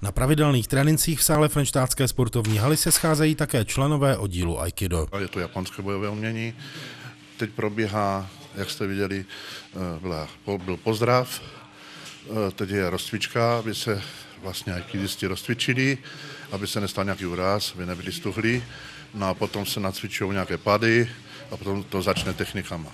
Na pravidelných trénincích v sále Frenštátské sportovní haly se scházejí také členové oddílu Aikido. Je to japonské bojové umění. Teď probíhá, jak jste viděli, byl pozdrav. Teď je rozcvička, aby se vlastně aikidisti rozcvičili, aby se nestal nějaký úraz, aby nebyli stuhlí. No a potom se nacvičují nějaké pady a potom to začne technikama.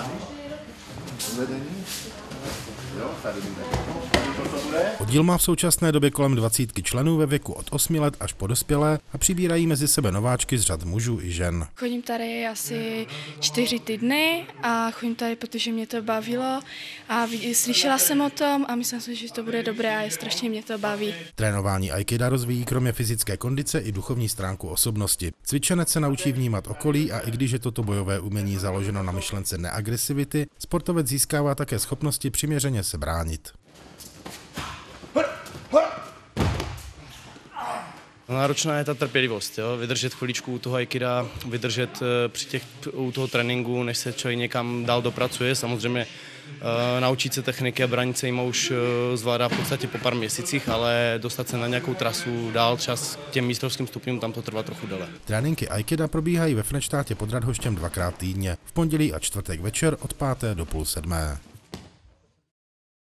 Oddíl má v současné době kolem 20 členů ve věku od 8 let až po dospělé a přibírají mezi sebe nováčky z řad mužů i žen. Chodím tady asi 4 týdny a chodím tady, protože mě to bavilo a slyšela jsem o tom a myslím si, že to bude dobré a strašně mě to baví. Trénování aikida rozvíjí kromě fyzické kondice i duchovní stránku osobnosti. Cvičenec se naučí vnímat okolí a i když je toto bojové umění založeno na myšlence neagresivity, sportovec získává také schopnosti přiměřeně se bránit. Náročná je ta trpělivost, jo? Vydržet chviličku u toho aikida, vydržet u toho tréninku, než se člověk někam dál dopracuje. Samozřejmě naučit se techniky a bránit se jim už zvládá v podstatě po pár měsících, ale dostat se na nějakou trasu dál, třeba k těm mistrovským stupňům, tam to trvá trochu déle. Tréninky aikida probíhají ve Frenštátě pod Radhoštěm 2krát týdně, v pondělí a čtvrtek večer od 5. do půl 7.